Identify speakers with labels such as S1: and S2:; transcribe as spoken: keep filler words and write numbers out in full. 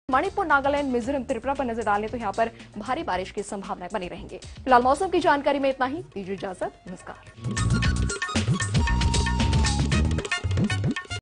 S1: मणिपुर, नागालैंड, मिजोरम, त्रिपुरा पर नजर डालें तो यहाँ पर भारी बारिश की संभावनाएं बनी रहेंगी। फिलहाल मौसम की जानकारी में इतना ही। दीजिए इजाजत, नमस्कार।